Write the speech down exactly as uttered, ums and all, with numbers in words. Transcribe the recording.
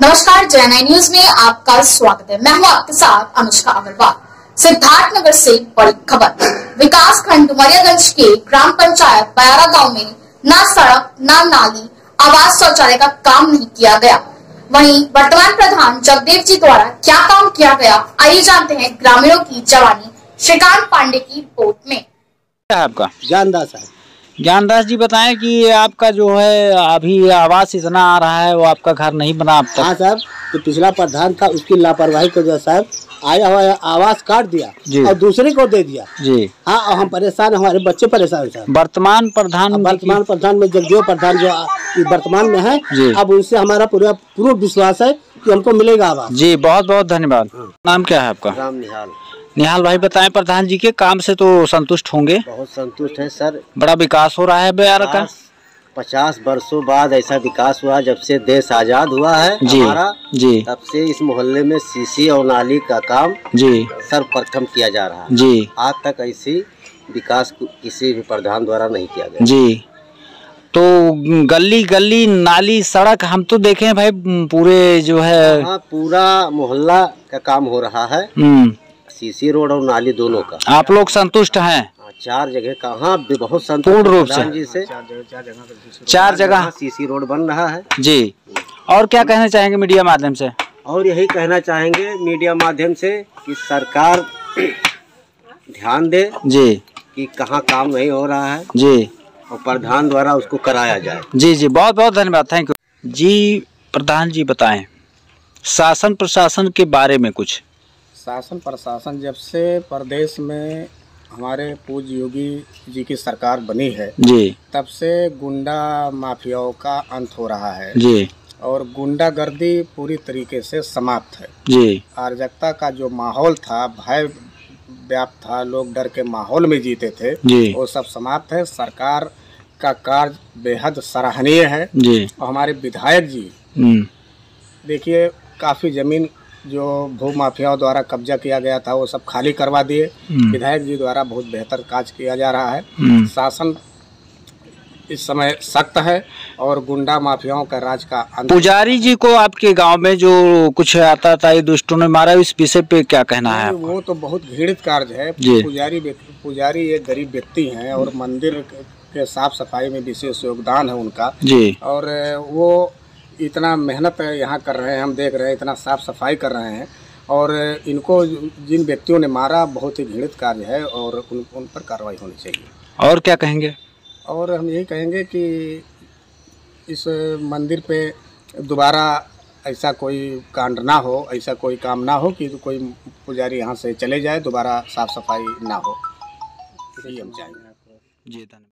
नमस्कार, जय nine news में आपका स्वागत है। मैं हूं आपके साथ अनुष्का अग्रवाल। सिद्धार्थनगर से बड़ी खबर। विकास खंड डुमरियागंज के ग्राम पंचायत बयारा गांव में न सड़क, न नाली, आवास, शौचालय का काम नहीं किया गया। वहीं वर्तमान प्रधान जगदेव जी द्वारा क्या काम किया गया, आइए जानते हैं ग्रामीणों की जवानी। श्रीकांत पांडे की रिपोर्ट में। क्या है आपका? ज्ञानदास है। ज्ञानदास जी, बताएं कि आपका जो है अभी आवास इतना आ रहा है, वो आपका घर नहीं बना अब तक। हाँ साहब, तो पिछला प्रधान था, उसकी लापरवाही को जो साहब आया हुआ आवास काट दिया और दूसरे को दे दिया जी। हाँ, और हम परेशान, हमारे बच्चे परेशान हैं। वर्तमान प्रधान वर्तमान प्रधान में जगदेव प्रधान जो वर्तमान में है, अब उनसे हमारा पूरा पूरा विश्वास है कि हमको मिलेगा आवास जी। बहुत बहुत धन्यवाद। नाम क्या है आपका? राम निहाल। निहाल भाई, बताएं, प्रधान जी के काम से तो संतुष्ट होंगे? बहुत संतुष्ट है सर। बड़ा विकास हो रहा है बयारा का। पचास वर्षों बाद ऐसा विकास हुआ जब से देश आजाद हुआ है जी, हमारा जी। तब से इस मोहल्ले में सीसी और नाली का काम जी सर्वप्रथम किया जा रहा है जी। आज तक ऐसी विकास किसी भी प्रधान द्वारा नहीं किया गया जी। तो गली गली नाली सड़क हम तो देखे हैं भाई, पूरे जो है हाँ, पूरा मोहल्ला का काम हो रहा है। सीसी रोड और नाली दोनों का। आप लोग संतुष्ट हैं? चार जगह कहाँ बहुत संतुष्ट पूर्ण रूप से जी से चार जगह सीसी रोड बन रहा है जी। और क्या कहना चाहेंगे मीडिया माध्यम से? और यही कहना चाहेंगे मीडिया माध्यम से कि सरकार ध्यान दे जी कि कहाँ काम नहीं हो रहा है जी, और प्रधान द्वारा उसको कराया जाए जी जी। बहुत बहुत धन्यवाद, थैंक यू जी। प्रधान जी, बताएं शासन प्रशासन के बारे में कुछ। शासन प्रशासन जब से प्रदेश में हमारे पूज्य योगी जी की सरकार बनी है जी, तब से गुंडा माफियाओं का अंत हो रहा है जी, और गुंडागर्दी पूरी तरीके से समाप्त है जी। अराजकता का जो माहौल था, भय व्याप्त था, लोग डर के माहौल में जीते थे जी, वो सब समाप्त है। सरकार का कार्य बेहद सराहनीय है जी। और हमारे विधायक जी, देखिए, काफ़ी ज़मीन जो भू माफियाओं द्वारा कब्जा किया गया था वो सब खाली करवा दिए। विधायक जी द्वारा बहुत बेहतर कार्य किया जा रहा है। शासन इस समय सख्त है और गुंडा माफियाओं का राज का अंत। पुजारी जी को आपके गांव में जो कुछ आता था, ये दुष्टों ने मारा, इस विषय पे क्या कहना है? वो तो बहुत घृणित कार्य है। पुजारी पुजारी एक गरीब व्यक्ति हैं और मंदिर के साफ सफाई में विशेष योगदान है उनका जी। और वो इतना मेहनत यहाँ कर रहे हैं, हम देख रहे हैं, इतना साफ सफाई कर रहे हैं, और इनको जिन व्यक्तियों ने मारा बहुत ही घृणित कार्य है और उन, उन पर कार्रवाई होनी चाहिए। और क्या कहेंगे? और हम यही कहेंगे कि इस मंदिर पे दोबारा ऐसा कोई कांड ना हो, ऐसा कोई काम ना हो कि कोई पुजारी यहाँ से चले जाए, दोबारा साफ सफाई ना हो, यही हम चाहेंगे जी। धन्यवाद।